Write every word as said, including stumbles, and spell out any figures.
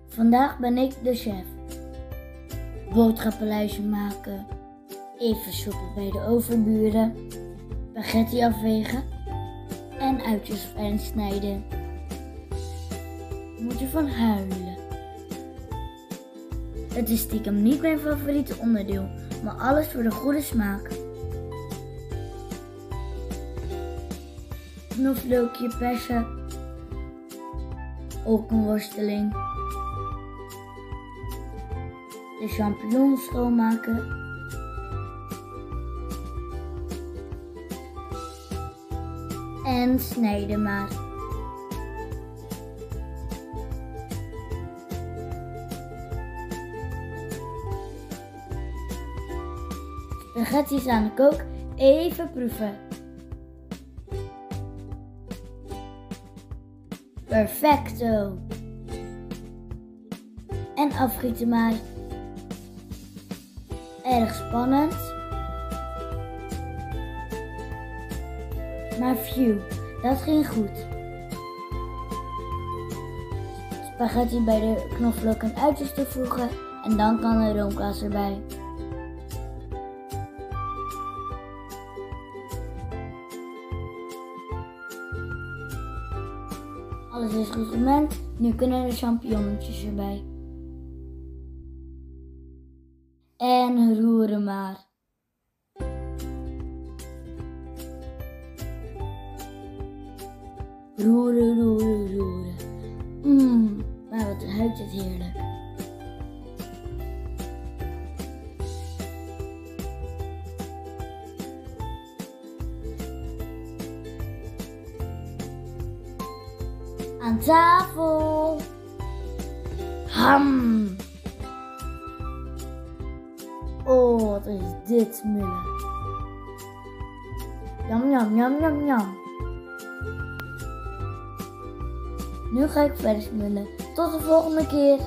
Vandaag ben ik de chef. Boodschappenlijstje maken, even shoppen bij de overburen, spaghetti afwegen en uitjes fijn snijden. Je moet ervan huilen. Het is stiekem niet mijn favoriete onderdeel, maar alles voor de goede smaak. Knoflookje persen, ook een worsteling. De champignons schoonmaken. En snijden maar. Spaghetti's aan de kook, even proeven. Perfecto. En afgieten maar. Erg spannend. Maar phew, dat ging goed. Spaghetti bij de knoflook en uitjes toevoegen en dan kan de roomkaas erbij. Alles is goed gemengd, nu kunnen de champignonnetjes erbij. En roeren maar. Roeren, roeren, roeren. Mmm, maar wat ruikt het heerlijk. Aan tafel. Ham. Oh, wat is dit smullen. Jam, jam, jam, jam, jam. Nu ga ik verder smullen. Tot de volgende keer.